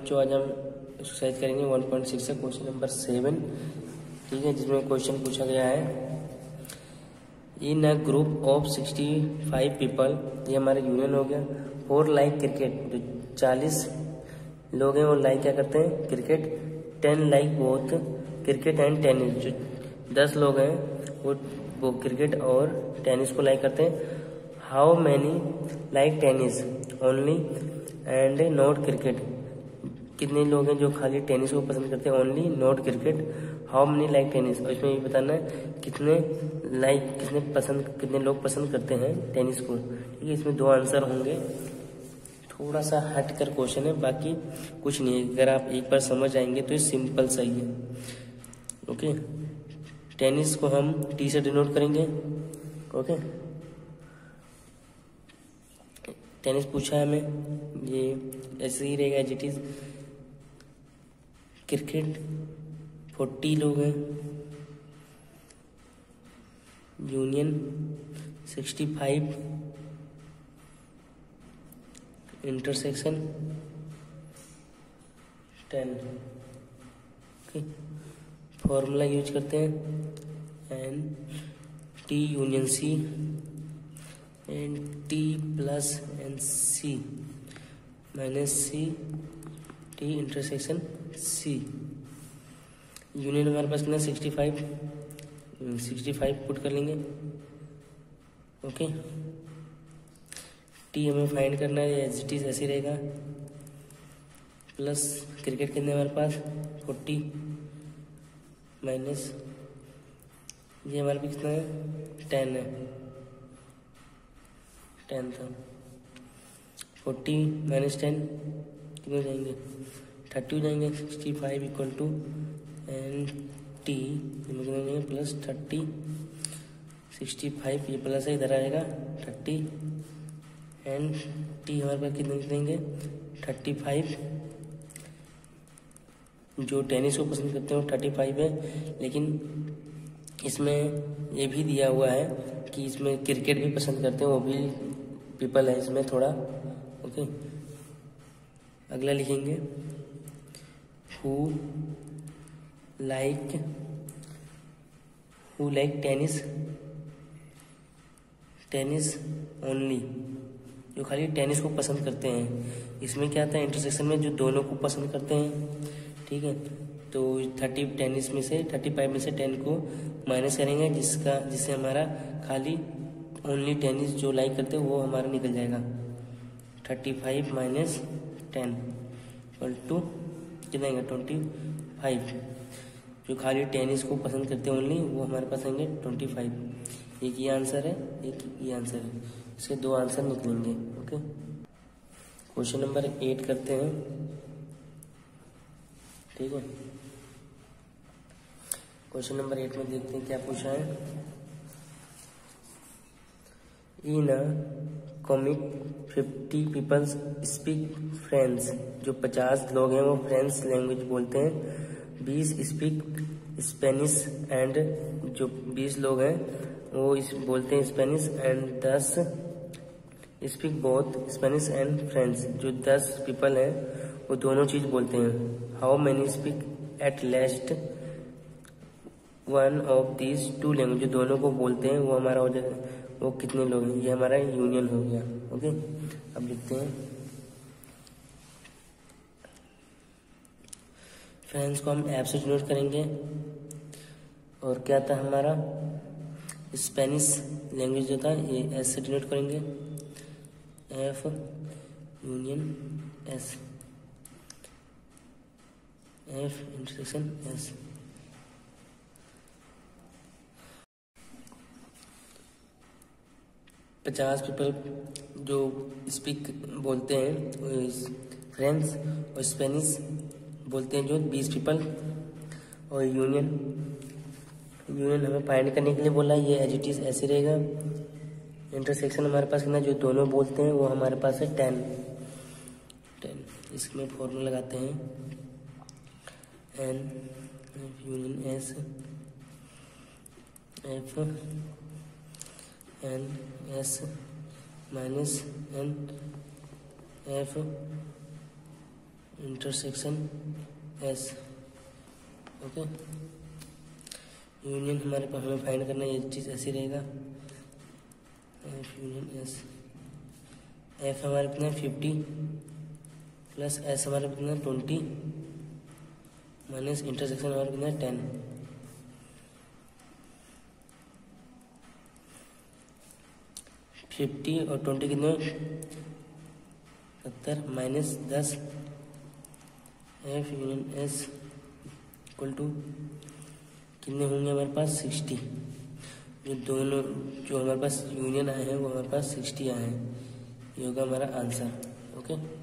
बच्चों आज हम एक्सरसाइज करेंगे 1.6 का क्वेश्चन नंबर 7, ठीक है, जिसमें क्वेश्चन पूछा गया है in a group of 65 people, ये हमारा यूनियन हो गया। 4 लाइक क्रिकेट, जो 40 लोग हैं वो लाइक क्या करते हैं, cricket. 10 like both cricket and tennis, जो 10 लोग हैं वो क्रिकेट और टेनिस को लाइक करते हैं। How many like tennis only and not cricket, कितने लोग हैं जो खाली टेनिस को पसंद करते हैं, only not cricket. How many like tennis, और इसमें ये बताना है कितने लोग पसंद करते हैं टेनिस को, ठीक है। इसमें 2 आंसर होंगे। थोड़ा सा हट कर क्वेश्चन है, बाकी कुछ नहीं है। अगर आप एक बार समझ आएंगे तो ये सिंपल सही है, ओके। टेनिस को हम टी से डिनोट करेंगे, ओके। टेनिस पूछा है हमें, ये ऐसे ही रहेगा एज इट इज। क्रिकेट 40 लोग हैं, union 65, intersection 10, okay. Formula use करते हैं N T union C N T plus N C minus C T intersection C. Union हमारे पास कितना 65 पुट कर लेंगे, ओके। टी हमें फाइंड करना है, एज इट इज ऐसे रहेगा, प्लस क्रिकेट कितने हमारे पास 40 माइनस ये हमारे पास कितना है 10 है, 10 था। 40 माइनस 10 कितने हो जाएंगे 30 हो जाएंगे। 65 इक्वल टू एन टी कितने हो जाएंगे प्लस 30। 65 ये प्लस है, इधर आएगा 30 एंड टी हमारे पास कितने देंगे 35। जो टेनिस को पसंद करते हैं वो 35 है, लेकिन इसमें ये भी दिया हुआ है कि इसमें क्रिकेट भी पसंद करते हैं, वो भी पीपल है इसमें थोड़ा, ओके। अगला लिखेंगे हु लाइक टेनिस ओनली, जो खाली टेनिस को पसंद करते हैं। इसमें क्या आता है इंटरसेक्शन में, जो दोनों को पसंद करते हैं, ठीक है। तो 35 में से 10 को माइनस करेंगे, जिससे हमारा खाली ओनली टेनिस जो लाइक करते हैं वो हमारा निकल जाएगा। 35 माइनस 10 इक्वल टू कितना आएगा 25। जो खाली टेनिस को पसंद करते हैं ओनली, वो हमारे पास आएंगे 25। एक ये आंसर है, एक ये आंसर है, इसके 2 आंसर निकलेंगे, ओके। क्वेश्चन नंबर 8 करते हैं, ठीक है। क्वेश्चन नंबर 8 में देखते हैं क्या पूछा है। In a comic 50 peoples speak French, जो 50 लोग हैं वो फ्रेंच लैंग्वेज बोलते हैं। 20 स्पीक स्पेनिश एंड, जो 20 लोग हैं वो बोलते हैं Spanish and 10 speak both Spanish and French, जो 10 पीपल हैं वो दोनों चीज बोलते हैं। How many speak at least one of these 2 language, जो दोनों को बोलते हैं वो हमारा हो जाएगा, वो कितने लोग हैं, ये हमारा यूनियन हो गया, ओके। अब लिखते हैं फ्रेंच को हम ऐप से डिनोट करेंगे, और क्या था हमारा स्पेनिश लैंग्वेज जो था ये एस से डिनोट करेंगे, F union S, F intersection S. पचास पीपल जो स्पीक बोलते हैं फ्रेंच और स्पेनिश बोलते हैं जो 20 पीपल, और यूनियन हमें फाइंड करने के लिए बोला, ये एज इट इज ऐसे रहेगा। इंटरसेक्शन हमारे पास कितना, जो दोनों बोलते हैं वो हमारे पास है 10। इसमें फॉर्मूला लगाते हैं N union S F N S minus N F intersection S. Okay, union हमारे पास हमें फाइंड करना है, ये चीज़ ऐसी रहेगा, एफ यूनियन एस। एफ हमारे कितना है 50 प्लस एस हमारे कितना है 20 माइनस इंटरसेक्शन हमारे कितना है 10। फिफ्टी और 20 कितने 70 minus 10 F union S equal to कितने होंगे हमारे पास 60। जो दोनों जो हमारे पास यूनियन आए हैं वो हमारे पास 60 आए हैं। ये होगा हमारा आंसर। ओके।